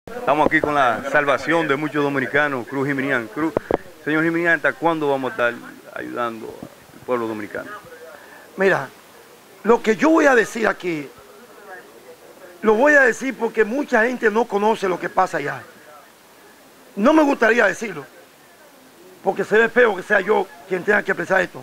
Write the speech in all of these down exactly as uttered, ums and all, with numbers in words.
Estamos aquí con la salvación de muchos dominicanos, Cruz Jiminián. Cruz, señor Jiminián, ¿hasta cuándo vamos a estar ayudando al pueblo dominicano? Mira, lo que yo voy a decir aquí, lo voy a decir porque mucha gente no conoce lo que pasa allá. No me gustaría decirlo, porque se ve feo que sea yo quien tenga que expresar esto.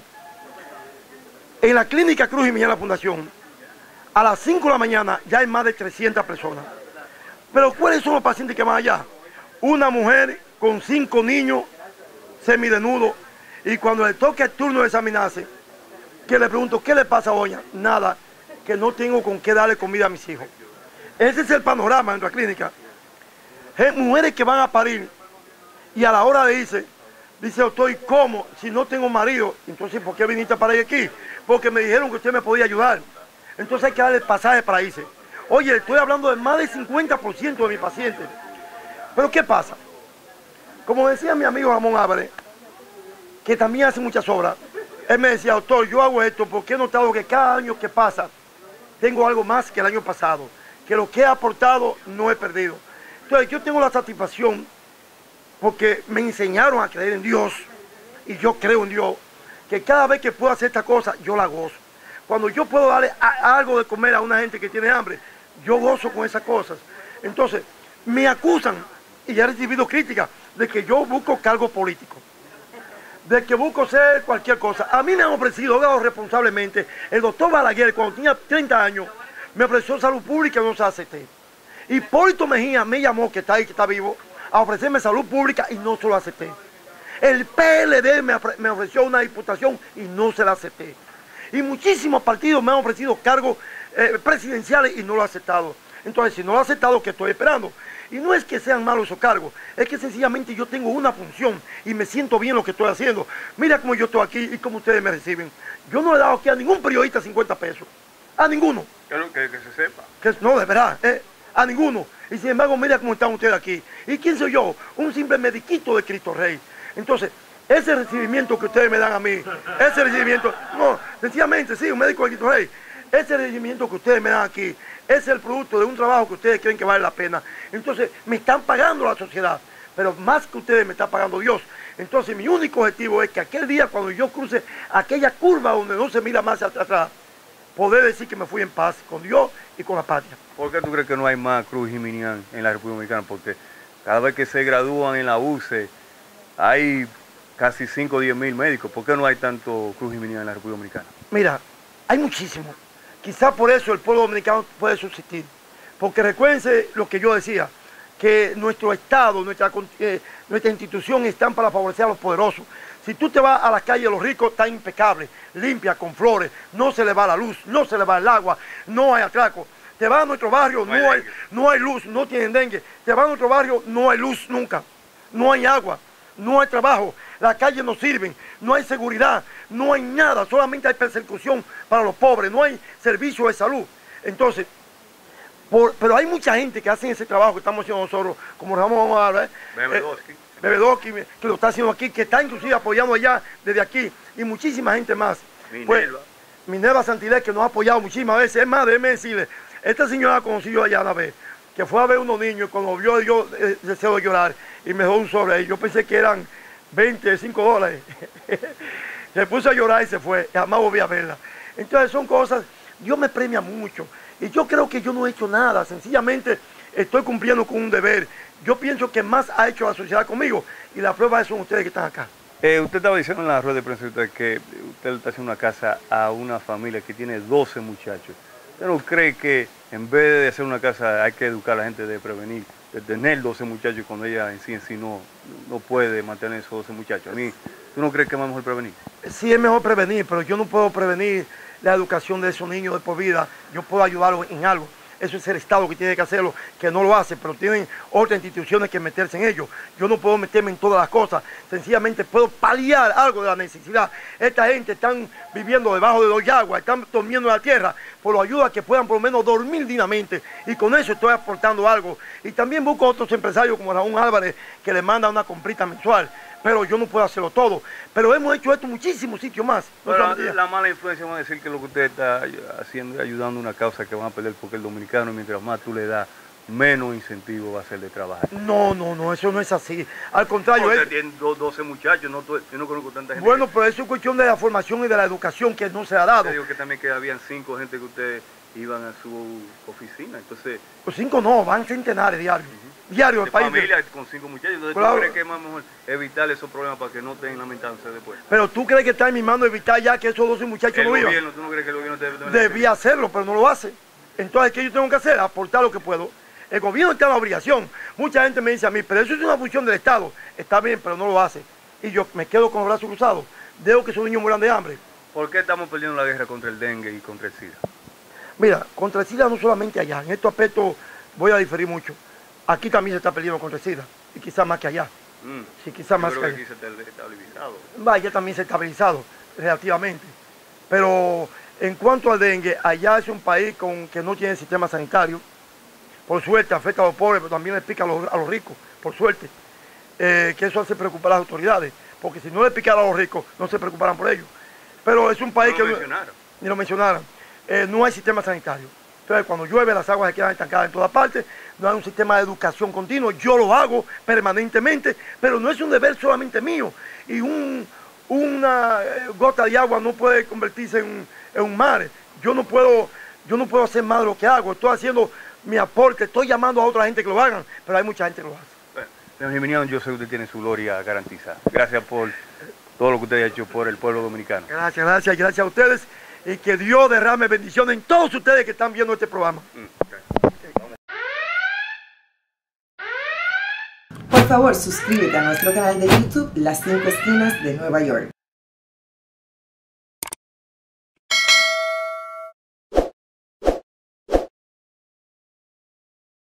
En la clínica Cruz Jiminián, la fundación, a las cinco de la mañana ya hay más de trescientas personas. Pero ¿cuáles son los pacientes que van allá? Una mujer con cinco niños semidesnudos, y cuando le toca el turno de examinarse, que le pregunto, ¿qué le pasa, doña? Nada, que no tengo con qué darle comida a mis hijos. Ese es el panorama en nuestra clínica. Hay mujeres que van a parir y a la hora de irse, dice, doctor, ¿y cómo? Si no tengo marido, entonces ¿por qué viniste a parir aquí? Porque me dijeron que usted me podía ayudar. Entonces hay que darle pasaje para irse. Oye, estoy hablando de más del cincuenta por ciento de mis pacientes. Pero ¿qué pasa? Como decía mi amigo Ramón Álvarez, que también hace muchas obras, él me decía, doctor, yo hago esto porque he notado que cada año que pasa tengo algo más que el año pasado, que lo que he aportado no he perdido. Entonces yo tengo la satisfacción porque me enseñaron a creer en Dios y yo creo en Dios, que cada vez que puedo hacer esta cosa, yo la gozo. Cuando yo puedo darle a, algo de comer a una gente que tiene hambre, yo gozo con esas cosas. Entonces, me acusan, y he recibido críticas, de que yo busco cargo político, de que busco ser cualquier cosa. A mí me han ofrecido, dado responsablemente, el doctor Balaguer, cuando tenía treinta años, me ofreció salud pública y no se acepté. Hipólito Mejía me llamó, que está ahí, que está vivo, a ofrecerme salud pública y no se lo acepté. El P L D me, me ofreció una diputación y no se la acepté. Y muchísimos partidos me han ofrecido cargos eh, presidenciales y no lo he aceptado. Entonces, si no lo he aceptado, ¿qué estoy esperando? Y no es que sean malos esos cargos, es que sencillamente yo tengo una función y me siento bien lo que estoy haciendo. Mira cómo yo estoy aquí y cómo ustedes me reciben. Yo no le he dado aquí a ningún periodista cincuenta pesos. A ninguno. Claro, que, que se sepa. Que, no, de verdad, eh, a ninguno. Y sin embargo, mira cómo están ustedes aquí. ¿Y quién soy yo? Un simple mediquito de Cristo Rey. Entonces, ese recibimiento que ustedes me dan a mí, ese recibimiento, no, sencillamente, sí, un médico de Cristo Rey, ese recibimiento que ustedes me dan aquí, es el producto de un trabajo que ustedes creen que vale la pena. Entonces, me están pagando la sociedad, pero más que ustedes me está pagando Dios. Entonces, mi único objetivo es que aquel día, cuando yo cruce aquella curva donde no se mira más hacia atrás, poder decir que me fui en paz con Dios y con la patria. ¿Por qué tú crees que no hay más Cruz Jiminián en la República Dominicana? Porque cada vez que se gradúan en la U C E, hay casi cinco o diez mil médicos. ¿Por qué no hay tanto Cruz Jiminián en la República Dominicana? Mira, hay muchísimos. Quizás por eso el pueblo dominicano puede subsistir. Porque recuérdense lo que yo decía, que nuestro Estado, nuestra, eh, nuestra institución están para favorecer a los poderosos. Si tú te vas a la calle de los ricos, está impecable, limpia, con flores, no se le va la luz, no se le va el agua, no hay atraco. Te vas a nuestro barrio, no hay, no hay luz, no tienen dengue. Te vas a nuestro barrio, no hay luz nunca, no hay agua, no hay trabajo, las calles no sirven, no hay seguridad, no hay nada, solamente hay persecución para los pobres, no hay servicio de salud. Entonces, por, pero hay mucha gente que hace ese trabajo que estamos haciendo nosotros, como Ramón Álvarez, Bebedowski. Eh, Bebedowski, que lo está haciendo aquí, que está inclusive apoyando allá desde aquí, y muchísima gente más. Minerva. Pues, Minerva Santilés, que nos ha apoyado muchísimas veces. Es más, déjeme decirle, esta señora conocí yo allá una vez, que fue a ver unos niños, y cuando vio yo eh, deseo de llorar, y me dejó un sobre ahí. Yo pensé que eran veinte, cinco dólares. Se puso a llorar y se fue, y jamás volví a verla. Entonces son cosas, Dios me premia mucho. Y yo creo que yo no he hecho nada, sencillamente estoy cumpliendo con un deber. Yo pienso que más ha hecho la sociedad conmigo, y la prueba de son ustedes que están acá. Eh, usted estaba diciendo en la rueda de prensa usted que usted le está haciendo una casa a una familia que tiene doce muchachos. ¿Usted no cree que en vez de hacer una casa hay que educar a la gente de prevenir, de tener doce muchachos cuando ella en sí en sí no, no puede mantener esos doce muchachos? A mí, ¿tú no crees que es mejor prevenir? Sí, es mejor prevenir, pero yo no puedo prevenir la educación de esos niños de por vida. Yo puedo ayudarlos en algo. Eso es el Estado que tiene que hacerlo, que no lo hace, pero tienen otras instituciones que meterse en ello. Yo no puedo meterme en todas las cosas, sencillamente puedo paliar algo de la necesidad. Esta gente están viviendo debajo de los yaguas, están durmiendo en la tierra, por lo ayuda a que puedan por lo menos dormir dignamente, y con eso estoy aportando algo. Y también busco otros empresarios como Ramón Álvarez, que le manda una comprita mensual, pero yo no puedo hacerlo todo. Pero hemos hecho esto en muchísimos sitios más. Pero la, la mala influencia va a decir que lo que usted está haciendo es ayudando a una causa que van a perder, porque el dominicano, mientras más tú le das, menos incentivo va a ser de trabajar. No, no, no, eso no es así. Al contrario, Usted es... tiene doce muchachos, no, yo no conozco tanta gente. Bueno, que... pero eso es cuestión de la formación y de la educación que no se ha dado. Yo digo que también que habían cinco gente que ustedes iban a su oficina, entonces... Los cinco no, van centenares diarios. Uh-huh. Diario el de país. familia con cinco muchachos, entonces claro. ¿Tú crees que es más mejor evitar esos problemas para que no estén lamentándose después? Pero tú crees que está en mi mano evitar ya que esos doce muchachos el no vivan. Gobierno, ¿tú no crees que el gobierno debe Debía hacerlo, pero no lo hace. Entonces, ¿qué yo tengo que hacer? Aportar lo que puedo. El gobierno está en la obligación. Mucha gente me dice a mí, pero eso es una función del Estado. Está bien, pero no lo hace. Y yo me quedo con los brazos cruzados. Dejo que esos niños mueran de hambre. ¿Por qué estamos perdiendo la guerra contra el dengue y contra el SIDA? Mira, contra el SIDA no solamente allá. En estos aspectos voy a diferir mucho. Aquí también se está perdiendo contra el SIDA. Y quizás más que allá. Mm. Sí, quizás más creo que allá. allá. Aquí se está estabilizado. Allá también se ha estabilizado, relativamente. Pero en cuanto al dengue, allá es un país con, que no tiene sistema sanitario. Por suerte afecta a los pobres, pero también le pica a los, a los ricos, por suerte. Eh, que eso hace preocupar a las autoridades, porque si no le picara a los ricos, no se preocuparan por ellos. Pero es un país no que... Lo mencionaron. Ni lo mencionaron. Eh, no hay sistema sanitario. Entonces, cuando llueve, las aguas se quedan estancadas en todas partes. No hay un sistema de educación continuo. Yo lo hago permanentemente, pero no es un deber solamente mío. Y un, una gota de agua no puede convertirse en, en un mar. Yo no puedo, yo no puedo hacer más de lo que hago. Estoy haciendo mi aporte, estoy llamando a otra gente que lo hagan, pero hay mucha gente que lo hace. Bueno, señor Geminiano, yo sé que usted tiene su gloria garantizada. Gracias por todo lo que usted ha hecho por el pueblo dominicano. Gracias, gracias, gracias a ustedes. Y que Dios derrame bendiciones en todos ustedes que están viendo este programa. Por favor, suscríbete a nuestro canal de YouTube Las Cinco Esquinas de Nueva York.